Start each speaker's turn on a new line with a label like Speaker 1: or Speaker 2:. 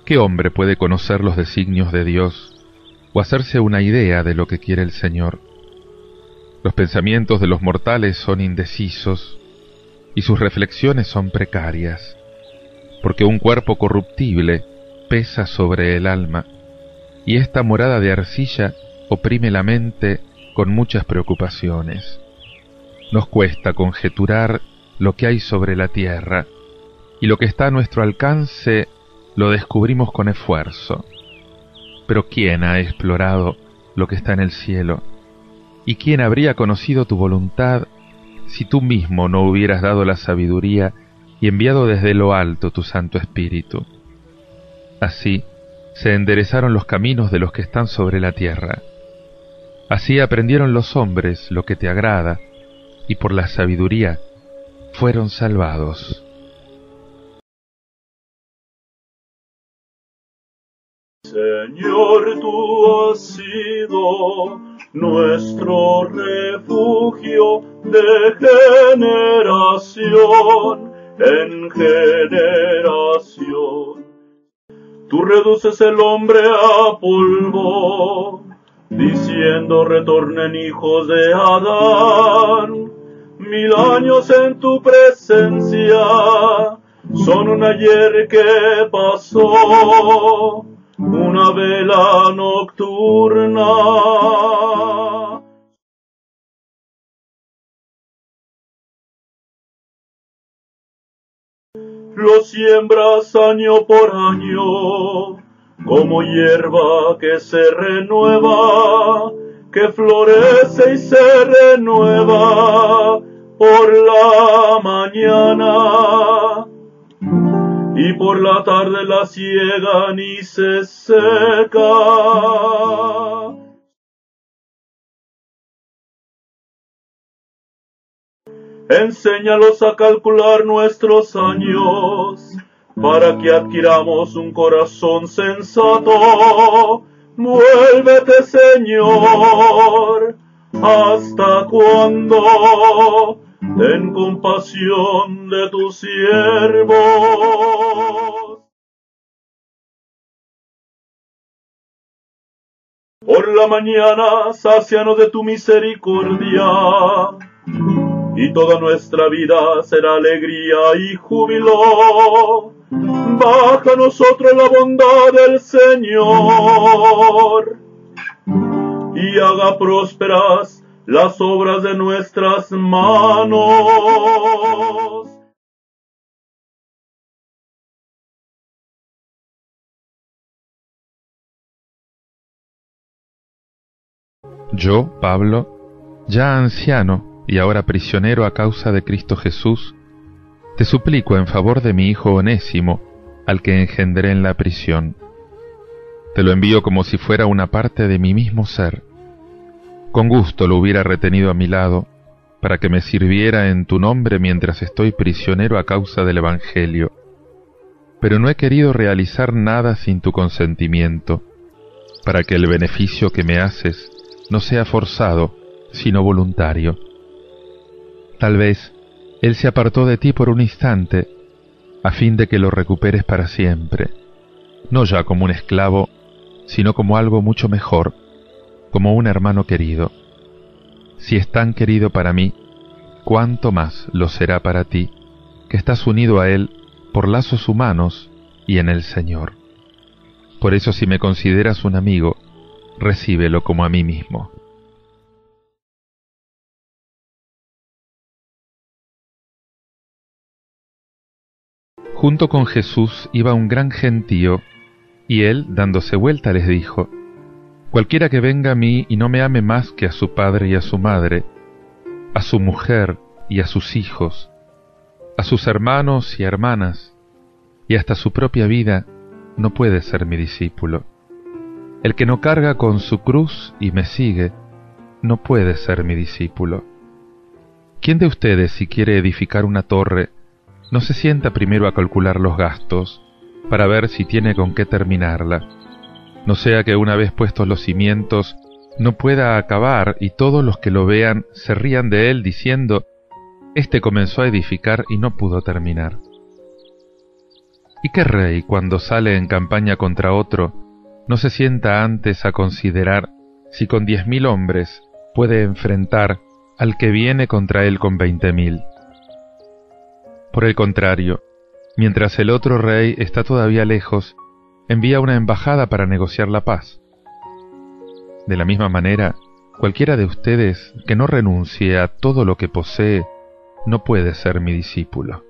Speaker 1: ¿Qué hombre puede conocer los designios de Dios o hacerse una idea de lo que quiere el Señor? Los pensamientos de los mortales son indecisos y sus reflexiones son precarias, porque un cuerpo corruptible pesa sobre el alma, y esta morada de arcilla oprime la mente con muchas preocupaciones. Nos cuesta conjeturar lo que hay sobre la tierra, y lo que está a nuestro alcance lo descubrimos con esfuerzo. Pero ¿quién ha explorado lo que está en el cielo? ¿Y quién habría conocido tu voluntad si tú mismo no hubieras dado la sabiduría y enviado desde lo alto tu Santo Espíritu? Así se enderezaron los caminos de los que están sobre la tierra. Así aprendieron los hombres lo que te agrada, y por la sabiduría fueron salvados.
Speaker 2: Señor, tú has sido nuestro refugio de generación en generación. Tú reduces el hombre a polvo, diciendo retornen hijos de Adán. 1000 años en tu presencia son un ayer que pasó, una vela nocturna. Lo siembras año por año, como hierba que se renueva, que florece y se renueva por la mañana, y por la tarde la ciegan y se seca. Enséñalos a calcular nuestros años, para que adquiramos un corazón sensato. Muélvete, Señor, ¿hasta cuándo? Ten compasión de tus siervos. Por la mañana, sácianos de tu misericordia, y toda nuestra vida será alegría y júbilo. Baja a nosotros la bondad del Señor, y haga prósperas las obras de nuestras manos.
Speaker 1: Yo, Pablo, ya anciano y ahora prisionero a causa de Cristo Jesús, te suplico en favor de mi hijo Onésimo, al que engendré en la prisión. Te lo envío como si fuera una parte de mi mismo ser. Con gusto lo hubiera retenido a mi lado, para que me sirviera en tu nombre mientras estoy prisionero a causa del Evangelio. Pero no he querido realizar nada sin tu consentimiento, para que el beneficio que me haces no sea forzado, sino voluntario. Tal vez él se apartó de ti por un instante, a fin de que lo recuperes para siempre, no ya como un esclavo, sino como algo mucho mejor, como un hermano querido. Si es tan querido para mí, cuánto más lo será para ti, que estás unido a él por lazos humanos y en el Señor. Por eso, si me consideras un amigo, recíbelo como a mí mismo. Junto con Jesús iba un gran gentío, y él, dándose vuelta, les dijo: Cualquiera que venga a mí y no me ame más que a su padre y a su madre, a su mujer y a sus hijos, a sus hermanos y hermanas, y hasta su propia vida, no puede ser mi discípulo. El que no carga con su cruz y me sigue, no puede ser mi discípulo. ¿Quién de ustedes, si quiere edificar una torre, no se sienta primero a calcular los gastos, para ver si tiene con qué terminarla? No sea que una vez puestos los cimientos, no pueda acabar y todos los que lo vean se rían de él diciendo: «Este comenzó a edificar y no pudo terminar». ¿Y qué rey, cuando sale en campaña contra otro, no se sienta antes a considerar si con 10.000 hombres puede enfrentar al que viene contra él con 20.000? Por el contrario, mientras el otro rey está todavía lejos, envía una embajada para negociar la paz. De la misma manera, cualquiera de ustedes que no renuncie a todo lo que posee no puede ser mi discípulo.